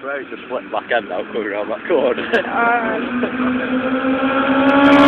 swear it's a split back end now coming around that corner.